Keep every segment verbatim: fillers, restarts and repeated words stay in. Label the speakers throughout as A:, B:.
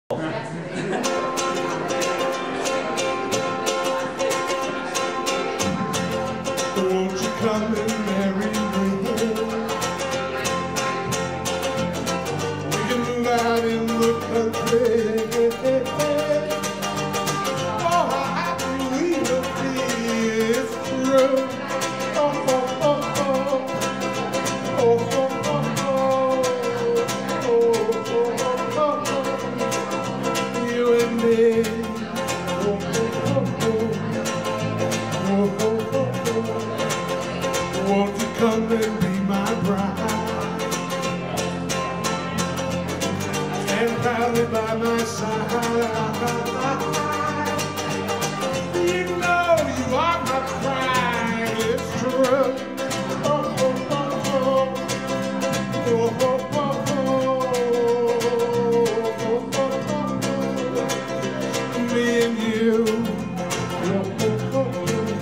A: Won't you come and marry me? We can move out in the country. Oh, how happy we will be, it's true. Oh, oh, oh, oh. Oh, oh, oh, oh. Oh, oh, oh, oh. You and me. Oh, oh, oh, oh. Oh, oh. Won't you come and be my bride? Stand proudly by my side. You know you are my pride, it's true. Oh, oh, oh, oh. Oh, oh, oh, oh. Me and you. Oh, oh, oh, oh.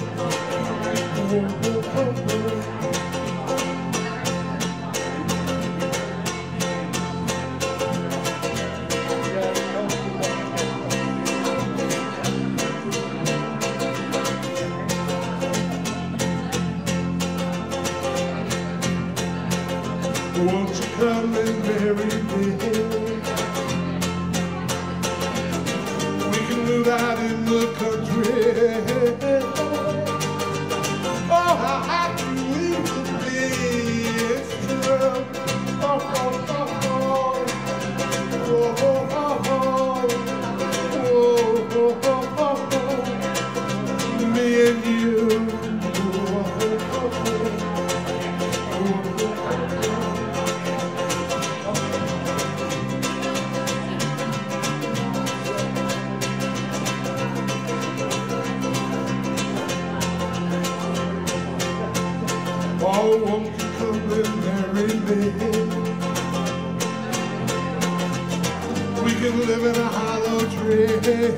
A: Won't you come and marry me? We can move out in the country. Oh, how happy we will be, it's true. Oh, oh, oh, oh. Oh, oh, oh, oh. Oh, oh, oh, oh. Me and you. Oh, oh, oh, oh. Oh, won't you come and marry me? We can live in a hollow tree.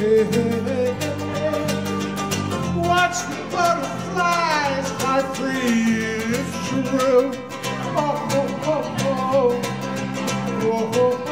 A: Watch the butterflies fly free, it's true. Oh, oh, oh, oh. Oh, oh.